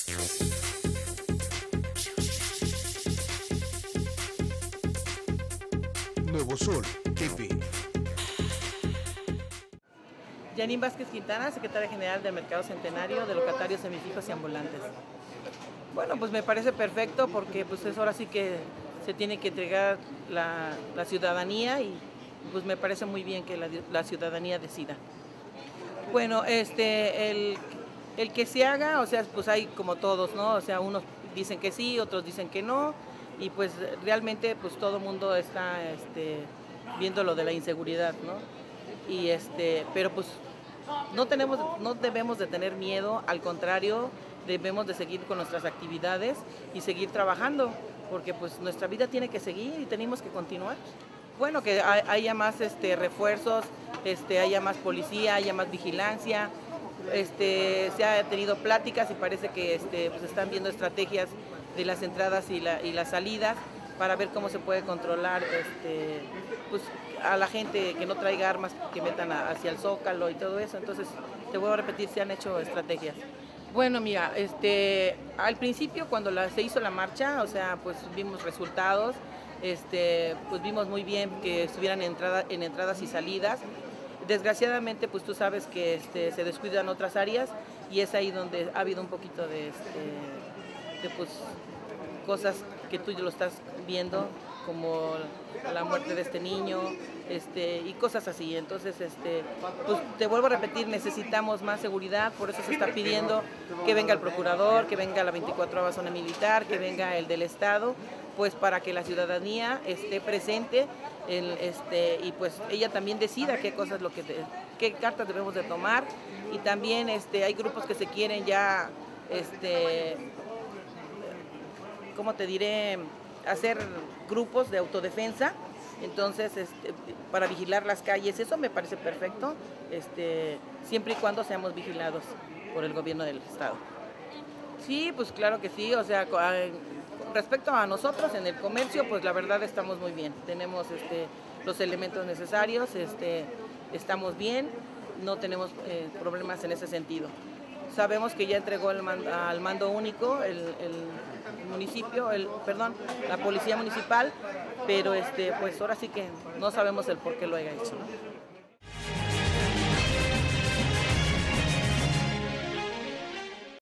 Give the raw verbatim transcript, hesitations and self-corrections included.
Nuevo Sol T V. Janine Vázquez Quintana, secretaria general del Mercado Centenario de Locatarios Semifijos y Ambulantes. Bueno, pues me parece perfecto porque pues es ahora sí que se tiene que entregar la, la ciudadanía y pues me parece muy bien que la, la ciudadanía decida. Bueno, este, el, el que se haga, o sea, pues hay como todos, ¿no? O sea, unos dicen que sí, otros dicen que no, y pues realmente pues todo el mundo está este, viendo lo de la inseguridad, ¿no? Y este, pero pues no tenemos, no debemos de tener miedo, al contrario, debemos de seguir con nuestras actividades y seguir trabajando, porque pues nuestra vida tiene que seguir y tenemos que continuar. Bueno, que haya más este, refuerzos, este, haya más policía, haya más vigilancia. Este, se ha tenido pláticas y parece que este, pues están viendo estrategias de las entradas y, la, y las salidas para ver cómo se puede controlar este, pues, a la gente que no traiga armas que metan a, hacia el Zócalo y todo eso. Entonces, te vuelvo a repetir, se han hecho estrategias. Bueno, mira, este, al principio cuando la, se hizo la marcha, o sea, pues vimos resultados, este, pues vimos muy bien que estuvieran en, entrada, en entradas y salidas. Desgraciadamente, pues tú sabes que este, se descuidan otras áreas y es ahí donde ha habido un poquito de, este, de pues, cosas que tú lo estás viendo, como la muerte de este niño, este, y cosas así. Entonces, este, pues te vuelvo a repetir, necesitamos más seguridad, por eso se está pidiendo que venga el procurador, que venga la veinticuatroava zona militar, que venga el del Estado, pues para que la ciudadanía esté presente el, este, y pues ella también decida qué cosas, lo que de, qué cartas debemos de tomar. Y también este, hay grupos que se quieren ya, este, ¿cómo te diré?, hacer grupos de autodefensa, entonces este, para vigilar las calles, eso me parece perfecto, este, siempre y cuando seamos vigilados por el gobierno del Estado. Sí, pues claro que sí, o sea, con respecto a nosotros en el comercio, pues la verdad estamos muy bien, tenemos este, los elementos necesarios, este, estamos bien, no tenemos eh, problemas en ese sentido. Sabemos que ya entregó el mando, al mando único el, el municipio, el, perdón, la policía municipal, pero este, pues ahora sí que no sabemos el por qué lo haya hecho, ¿no?